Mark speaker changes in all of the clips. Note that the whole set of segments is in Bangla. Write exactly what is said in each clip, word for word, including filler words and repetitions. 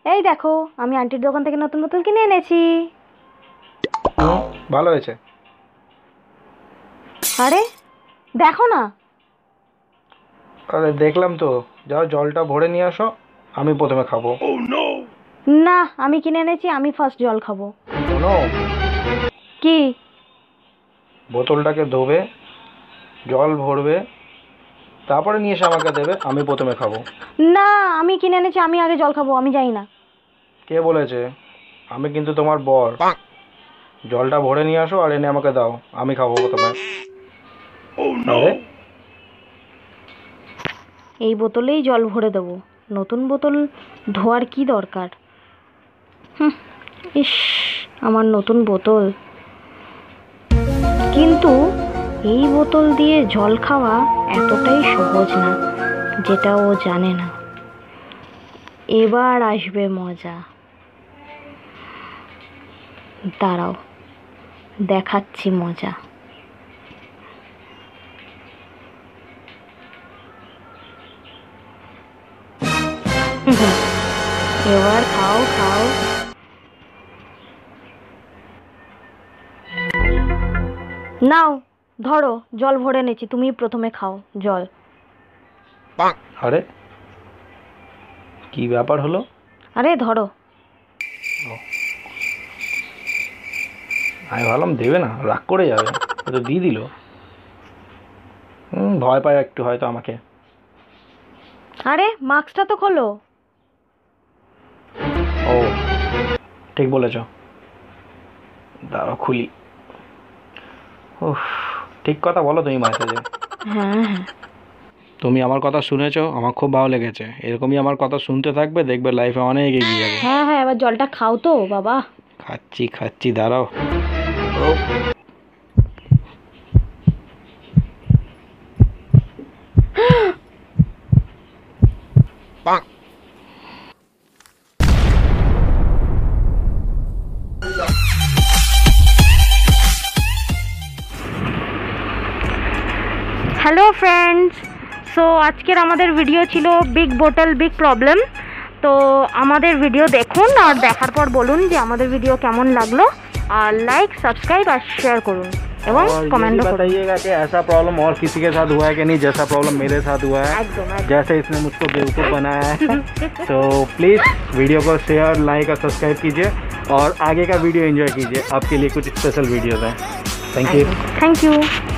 Speaker 1: এই দেখো আমি আন্টির দোকান থেকে নতুন বোতল কিনে এনেছি।
Speaker 2: ভালো হয়েছে।
Speaker 1: আরে দেখো না।
Speaker 2: আরে দেখলাম তো, যাও জলটা ভরে নিয়ে আসো, আমি প্রথমে খাবো।
Speaker 1: না আমি কিনে এনেছি, আমি ফার্স্ট জল খাবো।
Speaker 2: শোনো,
Speaker 1: কি?
Speaker 2: বোতলটাকে ধোবে, জল ভরবে, তারপরে নিয়ে এসে আমাকে দেবে, আমি প্রথমে খাবো।
Speaker 1: না আমি কিনে এনেছি, আমি আগে জল খাবো, আমি যাই না।
Speaker 2: কে বলেছে? আমি কিন্তু তোমার বর। জলটা ভরে নিয়ে আসো আর এনে আমাকে দাও, আমি খাবো প্রথমে। আরে
Speaker 1: এই বোতলেই জল ভরে দেবো, নতুন বোতল ধোয়ার কি দরকার। হুম, ইস আমার নতুন বোতল। কিন্তু এই বোতল দিয়ে জল খাওয়া এতটাই সহজ না, যেটা ও জানে না। এবার আসবে মজা, দাঁড়াও দেখাচ্ছি মজা। এবার খাও খাও। নাও ধরো, জল ভরে এনেছি, তুমি প্রথমে খাও জল।
Speaker 2: আরে কি ব্যাপার হলো?
Speaker 1: আরে ধরো।
Speaker 2: আমি ভাবলাম দেবে না, রাগ করে যাবে, তো দিয়ে দিল। হুম, ভয় পায় একটু হয়তো আমাকে।
Speaker 1: আরে মাস্কটা তো খোলো।
Speaker 2: ও ঠিক বলেছ, দাঁড়াও খুলি। উফ, ঠিক কথা বলো তুমি মাঝে সাঝে।
Speaker 1: হ্যাঁ হ্যাঁ
Speaker 2: তুমি আমার কথা শুনেছো, আমার খুব ভালো লেগেছে। এরকমই আমার কথা শুনতে থাকবে, দেখবে লাইফে অনেক এগিয়ে যাবে।
Speaker 1: হ্যাঁ হ্যাঁ এবার জলটা খাও তো বাবা।
Speaker 2: খাচ্ছি খাচ্ছি, দাঁড়াও। ও
Speaker 1: হ্যালো ফ্রেন্ডস, সো আজকের আমাদের ভিডিও ছিল বিগ বোতল বিগ প্রবলেম। তো আমাদের ভিডিও দেখুন আর দেখার পর বলুন যে আমাদের ভিডিও কেমন লাগলো, আর লাইক সাবস্ক্রাইব আর শেয়ার করুন এবং कमेंट करो।
Speaker 2: बताइएगा कि ऐसा प्रॉब्लम और किसी के साथ हुआ है कि नहीं, जैसा प्रॉब्लम मेरे साथ हुआ है,
Speaker 1: एकदम एकदम।
Speaker 2: जैसे इसने मुझको बेवकूफ़ बनाया है। तो प्लीज़ वीडियो को शेयर लाइक और सब्सक्राइब कीजिए और आगे का वीडियो एंजॉय कीजिए। आपके लिए कुछ स्पेशल वीडियोज़ हैं। Thank you
Speaker 1: thank you.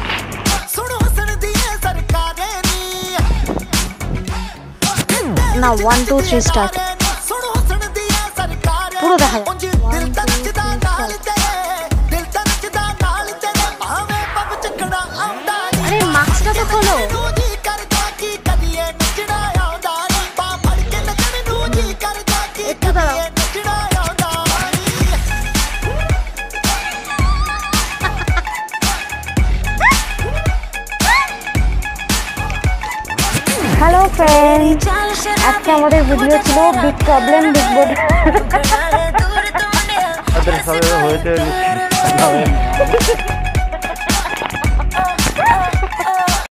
Speaker 1: ना वन टू थ्री स्टार्ट পুরো দেখা যায়। আরে মাস্কটা তো খোলো। একটু দাঁড়াও। হ্যালো ফ্রেন্ডস, আজকে আমাদের ভিডিও ছিল বিগ প্রবলেম বিগ বোর্ড।
Speaker 2: হয়েছে